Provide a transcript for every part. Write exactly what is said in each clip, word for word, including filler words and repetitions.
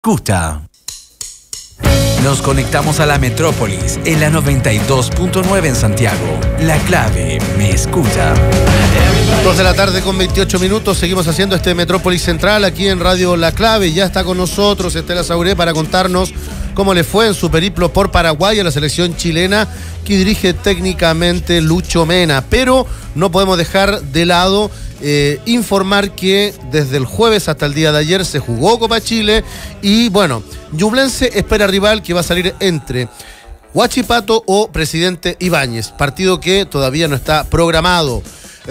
escucha. Nos conectamos a la metrópolis en la noventa y dos punto nueve en Santiago. La clave me escucha. Dos de la tarde con veintiocho minutos. Seguimos haciendo este Metrópolis Central aquí en Radio La Clave. Ya está con nosotros Estela Sauré para contarnos cómo le fue en su periplo por Paraguay a la selección chilena que dirige técnicamente Lucho Mena. Pero no podemos dejar de lado eh, informar que desde el jueves hasta el día de ayer se jugó Copa Chile y bueno, Ñublense espera rival que va a salir entre Huachipato o Presidente Ibáñez, partido que todavía no está programado.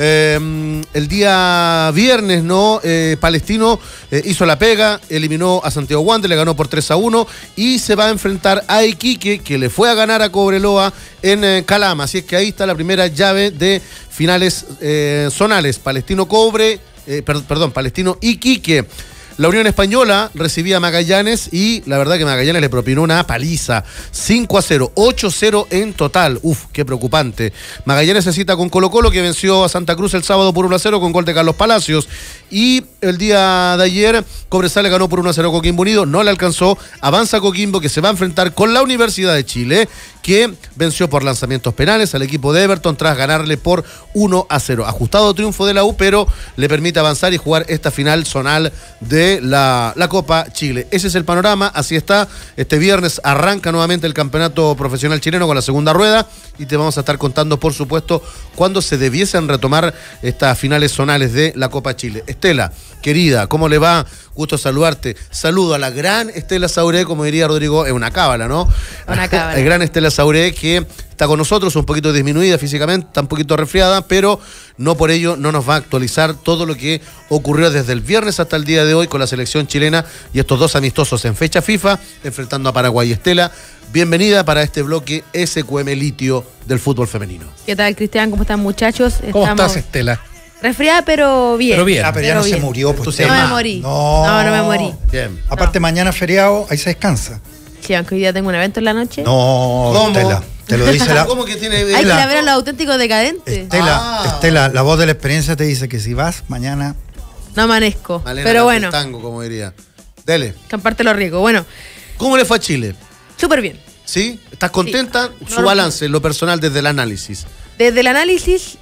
Eh, el día viernes, ¿no? Eh, Palestino eh, hizo la pega, eliminó a Santiago Wanderers, le ganó por tres a uno y se va a enfrentar a Iquique, que le fue a ganar a Cobreloa en eh, Calama. Así es que ahí está la primera llave de finales eh, zonales. Palestino Cobre, eh, per, perdón, Palestino Iquique. La Unión Española recibía a Magallanes y la verdad que Magallanes le propinó una paliza. cinco a cero, ocho a cero en total. Uf, qué preocupante. Magallanes se cita con Colo Colo, que venció a Santa Cruz el sábado por uno a cero con gol de Carlos Palacios. Y el día de ayer, Cobresal le ganó por uno a cero a Coquimbo Unido. No le alcanzó. Avanza Coquimbo, que se va a enfrentar con la Universidad de Chile, que venció por lanzamientos penales al equipo de Everton tras ganarle por uno a cero. Ajustado triunfo de la U, pero le permite avanzar y jugar esta final zonal de la, la Copa Chile. Ese es el panorama, así está. Este viernes arranca nuevamente el campeonato profesional chileno con la segunda rueda y te vamos a estar contando, por supuesto, cuándo se debiesen retomar estas finales zonales de la Copa Chile. Estela, querida, ¿cómo le va? Gusto saludarte. Saludo a la gran Estela Sauré, como diría Rodrigo, es una cábala, ¿no? Una cábala. El gran Estela Sauré, que está con nosotros, un poquito disminuida físicamente, está un poquito resfriada, pero no por ello no nos va a actualizar todo lo que ocurrió desde el viernes hasta el día de hoy con la selección chilena y estos dos amistosos en fecha FIFA, enfrentando a Paraguay. Estela, bienvenida para este bloque S Q M Litio del fútbol femenino. ¿Qué tal, Cristian? ¿Cómo están, muchachos? ¿Cómo Estamos... estás, Estela? Resfriada, pero bien. Pero bien. Ah, pero ya pero no bien. se murió. Pues, No me morí. No. no, no me morí. Bien. Aparte, No. mañana feriado, ahí se descansa. Sí, aunque hoy día tengo un evento en la noche. No, ¿Cómo? Estela. Te lo dice la. ¿Cómo que tiene? Hay que ir a ver a los auténticos decadentes. Estela, Ah. Estela, la voz de la experiencia te dice que si vas mañana. No amanezco. Malena pero bueno, tango, como diría. Dele. que aparte lo riesgo. Bueno, ¿Cómo le fue a Chile? súper bien. ¿Sí? ¿Estás contenta? Sí. Su No, balance, lo personal desde el análisis. Desde el análisis,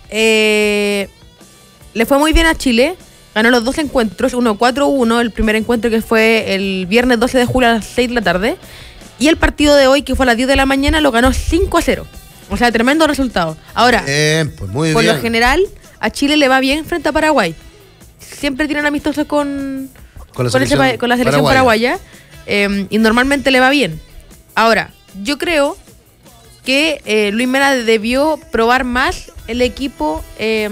eh, le fue muy bien a Chile. Ganó los dos encuentros, uno cuatro uno, el primer encuentro que fue el viernes doce de julio a las seis de la tarde. Y el partido de hoy, que fue a las diez de la mañana, lo ganó cinco a cero. O sea, tremendo resultado. Ahora, Bien, pues muy por bien. lo general, a Chile le va bien frente a Paraguay. Siempre tienen amistosos con, Con la con, ese selección pa- con la selección paraguaya. paraguaya. eh, y normalmente le va bien. Ahora, yo creo que eh, Luis Mena debió probar más el equipo eh,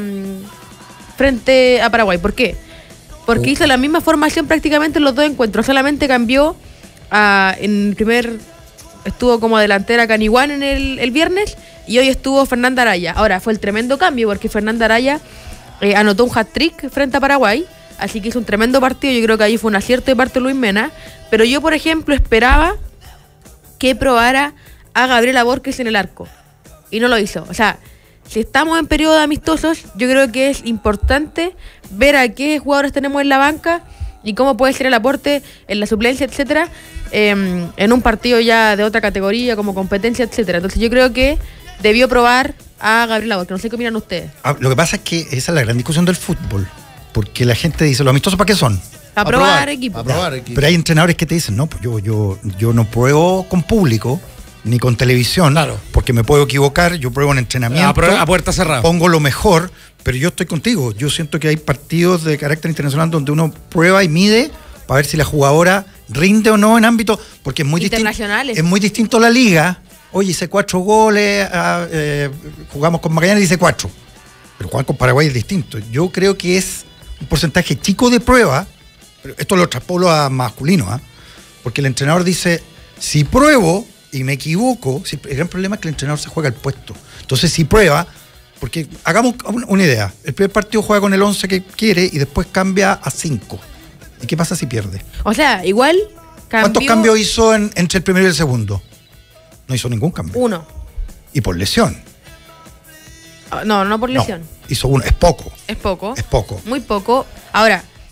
frente a Paraguay. ¿Por qué? Porque Uh. hizo la misma formación prácticamente en los dos encuentros. Solamente cambió a, en el primer... Estuvo como delantera Caniguán en el, el viernes y hoy estuvo Fernanda Araya. Ahora, fue el tremendo cambio porque Fernanda Araya eh, anotó un hat-trick frente a Paraguay. Así que hizo un tremendo partido. Yo creo que ahí fue un acierto de parte de Luis Mena. Pero yo, por ejemplo, esperaba que probara a Gabriela Borges en el arco. Y no lo hizo. O sea, si estamos en periodo de amistosos, yo creo que es importante ver a qué jugadores tenemos en la banca y cómo puede ser el aporte en la suplencia, etcétera, eh, en un partido ya de otra categoría, como competencia, etcétera. Entonces yo creo que debió probar a Gabriela Borges. No sé qué opinan ustedes. Ah, Lo que pasa es que esa es la gran discusión del fútbol. Porque la gente dice, ¿los amistosos para qué son? A, A probar, probar, equipo. a probar. equipo. Pero hay entrenadores que te dicen, no, pues yo, yo, yo no pruebo con público ni con televisión, Claro. porque me puedo equivocar, yo pruebo en entrenamiento. A, prueba- a puerta cerrada. Pongo lo mejor, pero yo estoy contigo. Yo siento que hay partidos de carácter internacional donde uno prueba y mide para ver si la jugadora rinde o no en ámbito, porque es muy distinto. Internacionales. Es muy distinto la liga. Oye, hice cuatro goles, ah, eh, jugamos con Magallanes y hice cuatro. Pero jugar con Paraguay es distinto. Yo creo que es un porcentaje chico de prueba, pero esto lo traspolo a masculino, ¿ah? Porque el entrenador dice, si pruebo y me equivoco, si, el gran problema es que el entrenador se juega el puesto. Entonces, si prueba, porque hagamos una, una idea, el primer partido juega con el once que quiere y después cambia a cinco. ¿Y qué pasa si pierde? O sea, igual cambió... ¿Cuántos cambios hizo en, entre el primero y el segundo? No hizo ningún cambio. Uno. Y por lesión. Ah, No, no por No, lesión. hizo uno. Es poco. Es poco. Es poco. Muy poco. Ahora,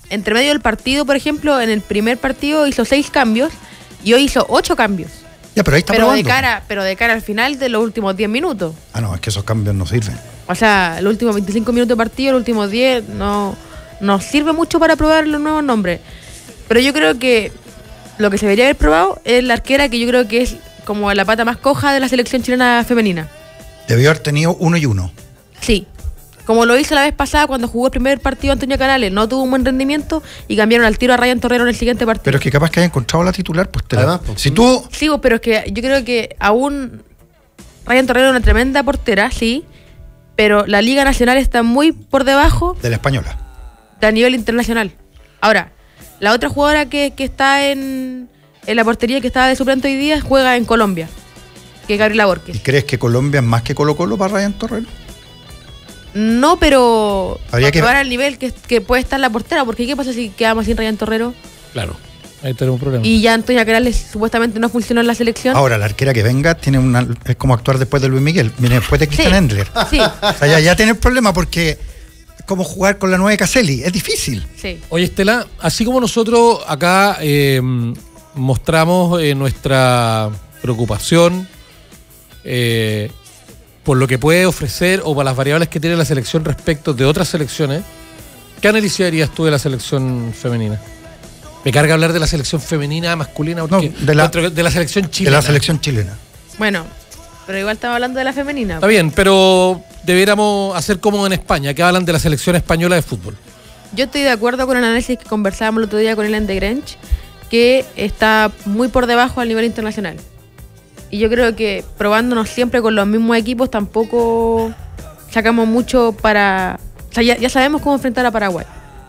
entre medio del partido, por ejemplo, en el primer partido hizo seis cambios y hoy hizo ocho cambios. Ya, pero ahí está Pero de, probando. cara, pero de cara al final de los últimos diez minutos. Ah, no, es que esos cambios no sirven. O sea, los últimos veinticinco minutos de partido, los últimos diez, no, no sirve mucho para probar los nuevos nombres. Pero yo creo que lo que se debería haber probado es la arquera, que yo creo que es como la pata más coja de la selección chilena femenina. Debió haber tenido uno y uno. Sí. Como lo hizo la vez pasada cuando jugó el primer partido Antonio Canales, no tuvo un buen rendimiento y cambiaron al tiro a Ryan Torrero en el siguiente partido. Pero es que capaz que haya encontrado la titular, pues te la... Además, pues, Si tú... Sí, pero es que yo creo que aún Ryan Torrero es una tremenda portera, sí, pero la Liga Nacional está muy por debajo De la española. de a nivel internacional. Ahora, la otra jugadora que, que está en, en la portería, que estaba de suplente hoy día, juega en Colombia, que es Gabriela ¿Y Borges. crees que Colombia es más que Colo Colo para Ryan Torrero? No, pero Habría que- probar al nivel que, que puede estar la portera, porque ¿qué pasa si quedamos sin Ryan Torrero? Claro, ahí tenemos un problema. Y ya Antonio Canales supuestamente no funcionó en la selección. Ahora, la arquera que venga tiene una, es como actuar después de Luis Miguel, viene después de Christian Sí. Endler. Sí, O sea, ya, ya tiene el problema porque es como jugar con la nueve Caselli, es difícil. sí. Oye, Estela, así como nosotros acá eh, mostramos eh, nuestra preocupación eh, por lo que puede ofrecer o por las variables que tiene la selección respecto de otras selecciones, ¿qué análisis harías tú de la selección femenina? Me carga hablar de la selección femenina masculina porque No, de la- dentro de la selección De chilena. la selección chilena. Bueno, pero igual estamos hablando de la femenina. Está bien, pero debiéramos hacer como en España, que hablan de la selección española de fútbol. Yo estoy de acuerdo con el análisis que conversábamos el otro día con Ellen de Grench, que está muy por debajo al nivel internacional. Y yo creo que probándonos siempre con los mismos equipos tampoco sacamos mucho para... O sea, ya, ya sabemos cómo enfrentar a Paraguay.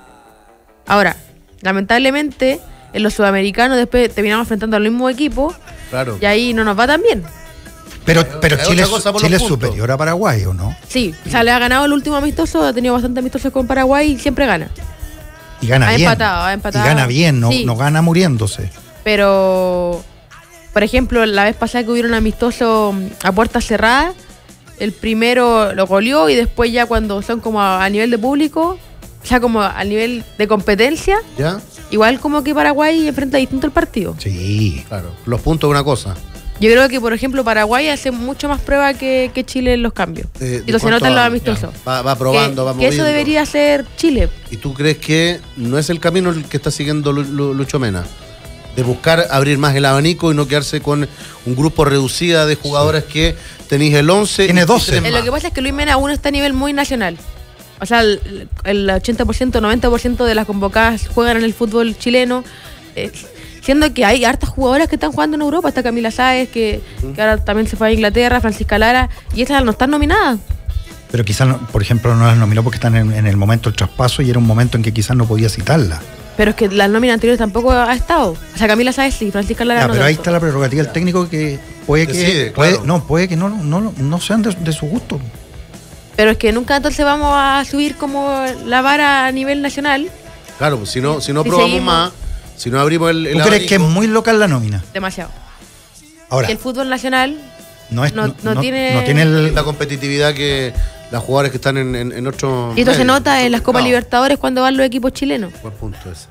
Ahora, lamentablemente, en los sudamericanos después terminamos enfrentando al mismo equipo Claro. y ahí no nos va tan bien. Pero, pero es Chile, otra cosa es, por Chile los es puntos. superior a Paraguay, ¿o no? Sí, o sea, le ha ganado el último amistoso, ha tenido bastante amistosos con Paraguay y siempre gana. Y gana Ha bien. empatado, ha empatado. Y gana bien, no, Sí. no gana muriéndose. Pero, por ejemplo, la vez pasada que hubieron amistoso a puertas cerradas, el primero lo goleó y después ya cuando son como a, a nivel de público, ya como a nivel de competencia, ¿Ya? igual como que Paraguay enfrenta distinto el partido. Sí. Claro. Los puntos es una cosa. Yo creo que, por ejemplo, Paraguay hace mucho más prueba que, que Chile en los cambios. Eh, y lo se ¿cuánto nota en los va? amistosos. Va, va probando, que, va que moviendo. eso debería hacer Chile. ¿Y tú crees que no es el camino el que está siguiendo Lu- Lu- Lucho Mena? De buscar abrir más el abanico y no quedarse con un grupo reducido de jugadoras que tenéis el once. Tiene y doce. tres Eh, más. Lo que pasa es que Luis Mena aún está a nivel muy nacional. O sea, el, el ochenta por ciento, noventa por ciento de las convocadas juegan en el fútbol chileno. Eh, siendo que hay hartas jugadoras que están jugando en Europa. Está Camila Sáez, que, que ahora también se fue a Inglaterra, Francisca Lara, y esas no están nominadas. Pero quizás, no- por ejemplo, no las nominó porque están en, en el momento del traspaso y era un momento en que quizás no podía citarla. Pero es que las nóminas anteriores tampoco ha estado. O sea, Camila Sáez sí, Francisca Lara Ya, no pero ahí tanto. está la prerrogativa del técnico que puede que Decide, puede, claro. no puede que no no, no sean de, de su gusto. Pero es que nunca entonces vamos a subir como la vara a nivel nacional. Claro, pues si no, si no Si probamos seguimos- más, si no abrimos el, el ¿Tú crees que es abanico- muy local la nómina? Demasiado. Ahora, Que el fútbol nacional no es no- no tiene- no tiene el la competitividad que las jugadoras que están en, en, en otro Y esto se medio, nota en las Copas no, Libertadores cuando van los equipos chilenos. Buen punto ese.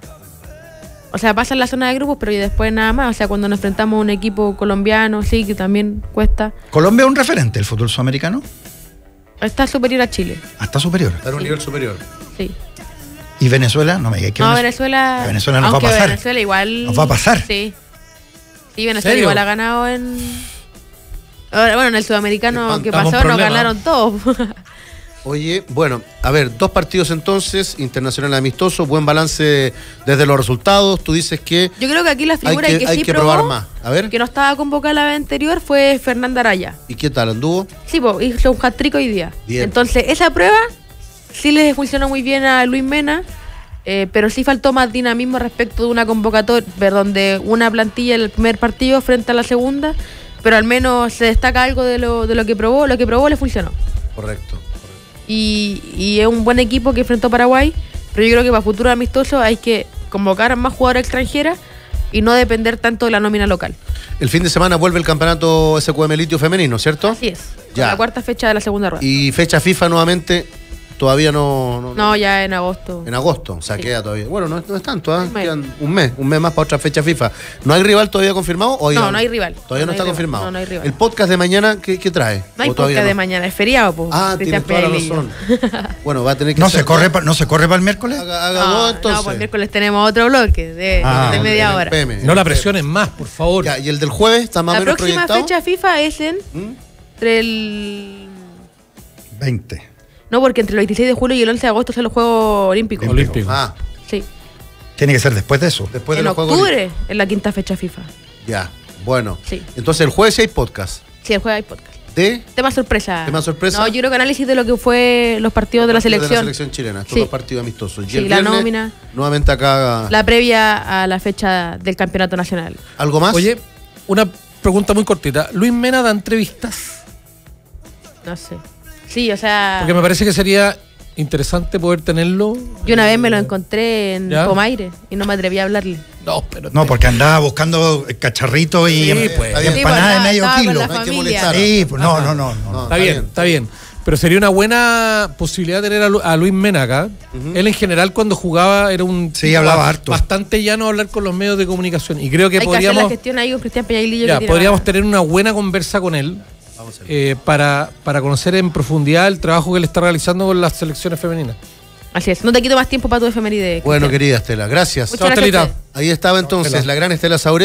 O sea, pasa en la zona de grupos, pero y después nada más. O sea, cuando nos enfrentamos a un equipo colombiano, sí, que también cuesta. Colombia es un referente del fútbol sudamericano, Está superior a Chile, hasta superior. Está en un nivel superior. sí. Y Venezuela, no me digas que No, Venezuela- Venezuela. Venezuela nos va a aunque pasar. Venezuela igual. Nos va a pasar. Sí. Sí, Venezuela ¿Serio? igual ha ganado en. Ahora, bueno, en el sudamericano que Estamos pasó, nos problema. ganaron todos. Oye, bueno, a ver, dos partidos entonces, internacional amistoso, buen balance desde los resultados. Tú dices que Yo creo que aquí la hay figura que, que, hay sí que probó, probar más. A ver, que no estaba convocada la vez anterior, fue Fernanda Araya. ¿y qué tal anduvo? Sí, pues hizo un hat-trick hoy día. Bien. Entonces, esa prueba sí le funcionó muy bien a Luis Mena, eh, pero sí faltó más dinamismo respecto de una convocatoria, perdón, de una plantilla en el primer partido frente a la segunda, pero al menos se destaca algo de lo, de lo que probó, lo que probó le funcionó. Correcto. Y, y es un buen equipo que enfrentó Paraguay, pero yo creo que para futuros amistosos hay que convocar a más jugadoras extranjeras y no depender tanto de la nómina local. El fin de semana vuelve el campeonato S Q M Litio femenino, ¿cierto? Así es, Ya. la cuarta fecha de la segunda rueda. Y fecha FIFA nuevamente todavía no, no, No, ya en agosto. en agosto, o sea, Sí. queda todavía. Bueno, no, es- no es tanto, ¿ah? Un mes. Quedan un mes, un mes más para otra fecha FIFA. ¿No hay rival todavía confirmado? ¿O No, no hay rival. Todavía no, No hay está rival. confirmado. No, no hay rival. ¿El podcast de mañana qué, qué trae? No hay ¿O todavía podcast de no? mañana, es feriado, pues. Ah, tienes toda la razón. Bueno, va a tener que ¿No hacer se, corre dos. pa- ¿No se corre para el miércoles? Haga, haga No, dos, no, entonces. pues el miércoles tenemos otro bloque de, Ah, de en media el hora. P M, en No el la P M. presiones más, por favor. Ya, y el del jueves está más o La menos próxima proyectado. fecha FIFA es en ¿Mm? entre el... veinte. No, porque entre el veintiséis de julio y el once de agosto son los Juegos Olímpicos. Olímpico. Ah, Sí. Tiene que ser después de eso. después de en los Juegos octubre es la quinta fecha FIFA. Olímpicos. Ya, bueno. Sí. Entonces el jueves sí hay podcast. Sí, el jueves hay podcast. ¿De? Tema sorpresa. ¿Tema sorpresa? No, yo creo que análisis de lo que fue los partidos de la partidos selección. De la selección chilena, estos Sí. dos partidos amistosos. Y Sí, el la viernes, nómina. nuevamente acá. La previa a la fecha del campeonato nacional. ¿Algo más? Oye, una pregunta muy cortita. ¿Luis Mena da entrevistas? No sé. Sí, o sea, Porque me parece que sería interesante poder tenerlo. yo una vez me lo encontré en ¿Ya? Pomaire y no me atreví a hablarle. No, pero. No, porque andaba buscando cacharrito y, Sí, em- pues. y Sí, pues, empanada de estaba- medio estaba con kilo. la No hay que familia. molestar. Sí, pues no, no, no, no. No, Está bien, está bien. Pero sería una buena posibilidad tener a, Lu- a Luis Mena acá. Él en general cuando jugaba era un Sí, tipo hablaba ba- harto. bastante llano a hablar con los medios de comunicación. Y creo que Hay que hacer la podríamos, gestión ahí con Cristian Peñailillo. ya, que tiene podríamos la- tener una buena conversa con él Vamos a ver. eh, para, para conocer en profundidad el trabajo que él está realizando con las selecciones femeninas. Así es. No te quito más tiempo para tu efeméride. Bueno, Cristian. querida Estela, gracias. Muchas Chao, gracias a Estelita. ustedes. Ahí estaba entonces Estela. la gran Estela Sauré.